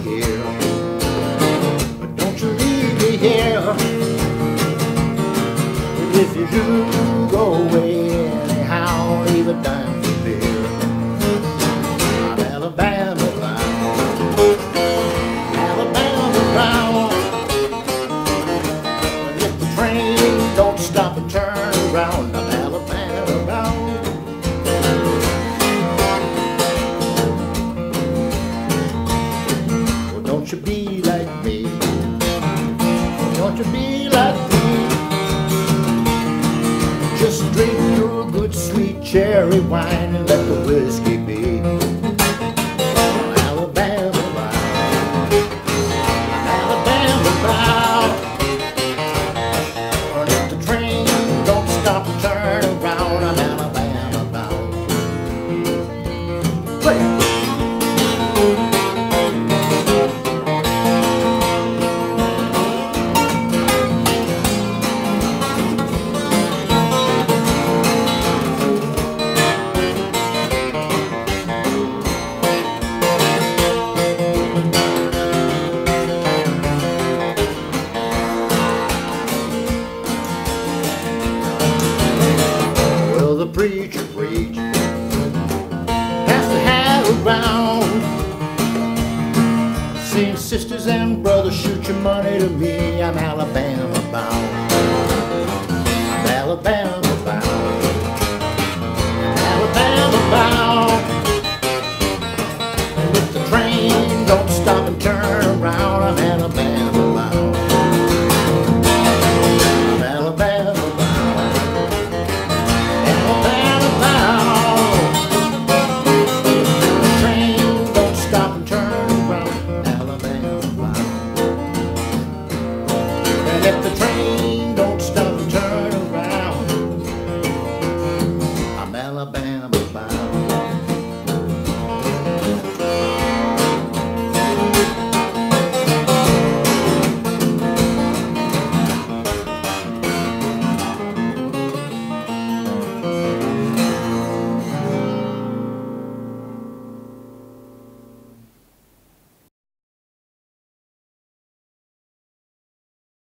here. But don't you leave me here. If you do go away anyhow, leave a dime for beer. I'm Alabama bound, Alabama bound. If the train don't stop and turn around, I'm Alabama bound. Well, don't you be like me, don't you be like me. Just drink your good sweet cherry wine and let the whiskey be. I'm Alabama bound, I'm Alabama bound. And if the train don't stop and turn around, I'm Alabama bound. Play. The preacher preach has to have around, saying sisters and brothers, shoot your money to me. I'm Alabama bound, I'm Alabama bound, I'm Alabama bound. And if the train don't stop